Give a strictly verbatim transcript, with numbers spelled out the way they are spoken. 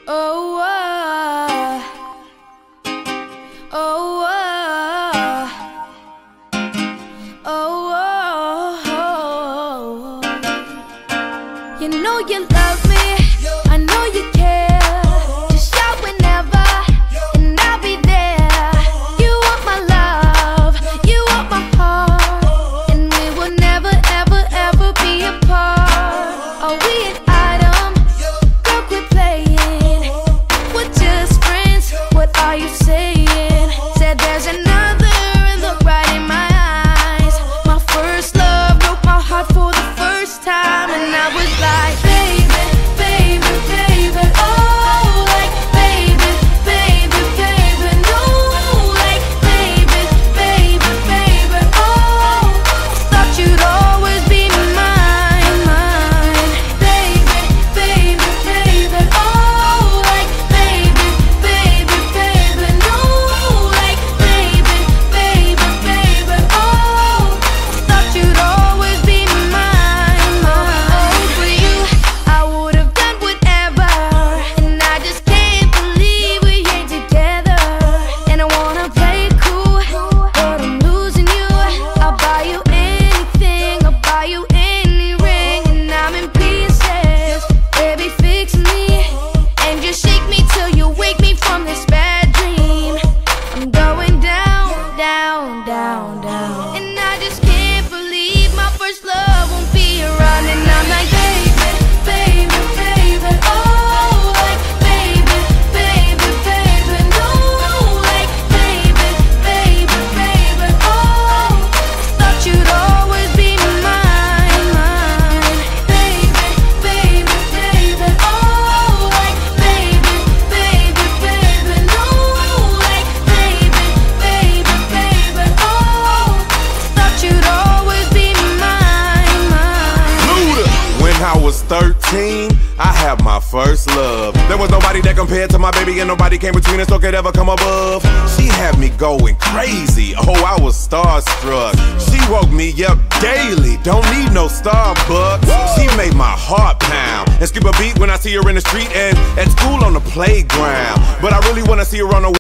Oh, oh, oh, oh, oh, oh. You know you love me, I know you care. Just shout whenever, and I'll be there. You want my love, you want my heart, and we will never, ever, ever be apart. Are we an item? Girl, quit playing. We're just friends, what are you saying? Said there's another and look right in my eyes. My first love broke my heart for the first time, and I was like, baby, baby, baby, oh, like, baby, baby, baby, no, like, baby, baby, baby, oh, thought you'd always be mine, mine, baby, baby, baby, oh, like, baby, baby, baby, no, like, baby, baby, baby, oh, thought you'd always be mine, mine. For you, I would have done whatever, and I just can't believe we ain't together. And I wanna play it cool, but I'm losing you. I'll buy you anything, I'll buy you any ring, and I'm in pieces. Baby, fix me, and just shake me till you wake me from this bad dream. I'm going down, down, down, down, and I just can't believe my first love won't be around. And I'm like, baby, baby, baby, oh, like, baby, baby, baby, no, like, baby, baby, baby, oh, thought you'd always be mine, mine, baby, baby, baby, oh, like, baby, baby, baby, no, like, baby, baby, baby, oh, thought you'd always be mine, mine. Luda. When I was thirteen, I had my first love. There was nobody that compared to my baby, and nobody came between us or could ever come above. She had me going crazy, oh, I was starstruck. She woke me up daily, don't need no Starbucks. She made my heart pound and skip a beat when I see her in the street and at school on the playground. But I really wanna see her on the